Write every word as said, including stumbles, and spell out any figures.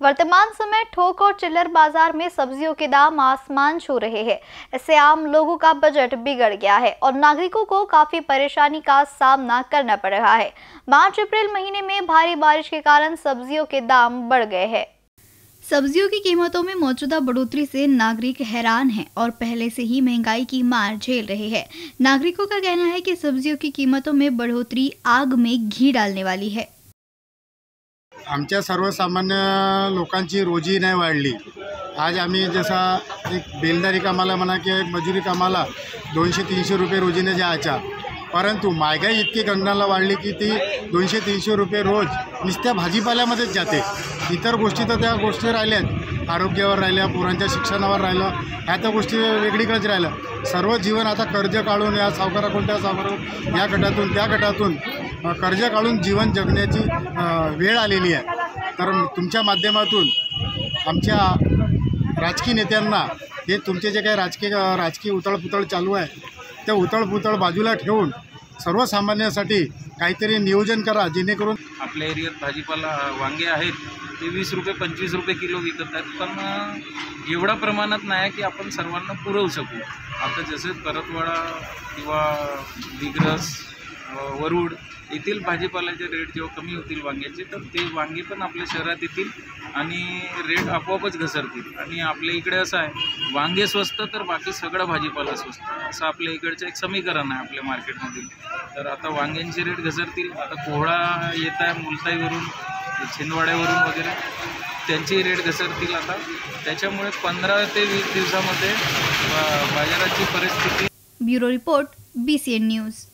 वर्तमान समय थोक और चिल्लर बाजार में सब्जियों के दाम आसमान छू रहे हैं। इससे आम लोगों का बजट बिगड़ गया है और नागरिकों को काफी परेशानी का सामना करना पड़ रहा है। मार्च अप्रैल महीने में भारी बारिश के कारण सब्जियों के दाम बढ़ गए हैं। सब्जियों की कीमतों में मौजूदा बढ़ोतरी से नागरिक हैरान हैं और पहले से ही महंगाई की मार झेल रहे हैं। नागरिकों का कहना है कि सब्जियों की कीमतों में बढ़ोतरी आग में घी डालने वाली है। आमच्या सर्वसामान्य लोकांची रोजी नाही वाढली। आज आम्ही जसा एक बेलदारी कामाला म्हणा किंवा एक मजुरी कामाला दोनशे तीनशे रुपये रोजीने जायच्या, परंतु महागाई इतकी गगनाला वाढली की ती दोनशे तीनशे रुपये रोज नुसत्या भाजीपाल्यामध्येच जाते। इतर गोष्टी तर त्या गोष्टी राहिल्यात, आरोग्यावर राहिल्या, पोरांच्या शिक्षणावर राहिलं, ह्या त्या गोष्टी वेगळीकडेच राहिलं। सर्व जीवन आता कर्ज काढून या सावकाराकडून त्या सावकाराकडून या गटातून त्या गटातून कर्ज काढून जीवन जगण्याची वेळ आलेली आहे। तर तुमच्या माध्यमातून आमच्या राजकीय नेत्यांना हे तुमचे जे काही राजकीय राजकीय उतळपुतळ चालू आहे त्या उतळपुतळ बाजूला ठेवून सर्वसामान्यांसाठी काहीतरी नियोजन करा, जेणेकरून आपल्या एरियात भाजीपाला वांगे आहेत ते वीस रुपये पंचवीस रुपये किलो विकत आहेत, पण एवढा प्रमाणात नाही की आपण सर्वांना पुरवू शकू। आता जसे परतवाडा किंवा दिग्रस, वरुड येथील भाजीपाल्याचे रेट जेव्हा कमी होतील वांग्याचे, तर ते वांगे पण आपल्या शहरात येतील आणि रेट आपोआपच घसरतील। आणि आपल्या इकडे असं आहे, वांगे स्वस्त तर बाकी सगळं भाजीपाला स्वस्त, असं आपल्या इकडचं एक समीकरण आहे आपल्या मार्केटमधील। तर आता वांग्यांचे रेट घसरतील। आता कोहळा येत आहे मुलताईवरून, छिंदवाड्यावरून वगैरे, त्यांचे रेट घसरतील आता। त्याच्यामुळे पंधरा ते वीस दिवसामध्ये बाजाराची परिस्थिती। Bureau report, B C N news.